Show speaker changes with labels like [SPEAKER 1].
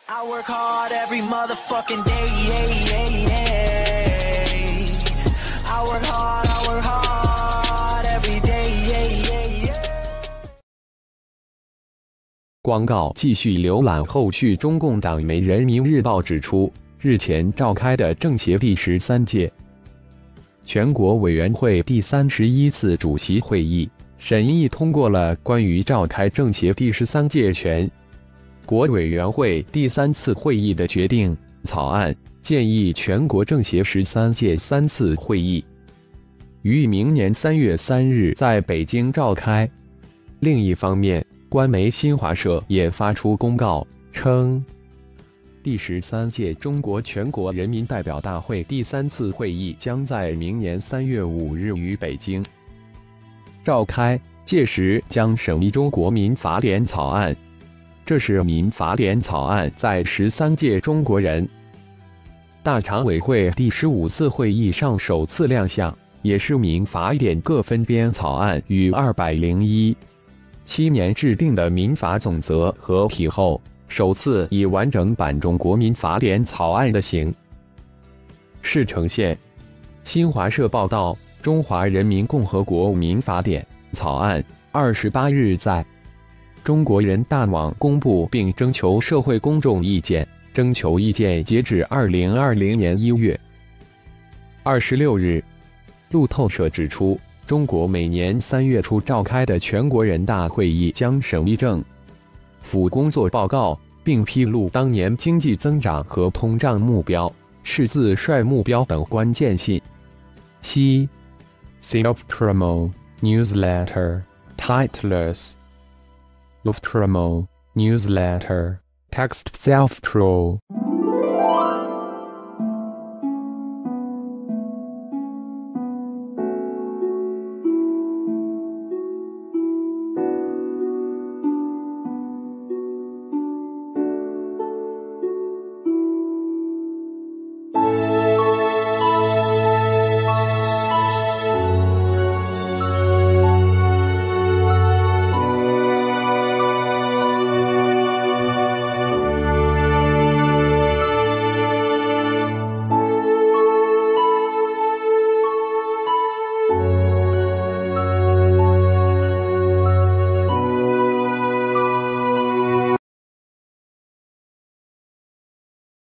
[SPEAKER 1] I work hard every motherfucking day, yeah, yeah, yeah. I work hard every day, yeah, yeah, yeah.
[SPEAKER 2] 广告继续浏览后续。中共党媒《人民日报》指出，日前召开的政协第13届全国委员会第31次主席会议审议通过了关于召开政协第13届全国委员会第3次会议的决定草案，建议全国政协13届3次会议于明年3月3日在北京召开。另一方面，官媒新华社也发出公告称，第13届中国全国人民代表大会第3次会议将在明年3月5日于北京召开，届时将审议中国民法典草案。这是民法典草案在13届中国人大常委会第15次会议上首次亮相，也是民法典各分编草案于207年制定的民法总则合体后，首次以完整版中国民法典草案的形式呈现。新华社报道，中华人民共和国民法典草案28日在中国人大网公布，并征求社会公众意见，征求意见截止2020年1月26日。路透社指出，中国每年3月初召开的全国人大会议将审议政府工作报告，并披露当年经济增长和通胀目标、赤字率目标等关键信息。Self-promo newsletter titles Self-promo newsletter text self-pro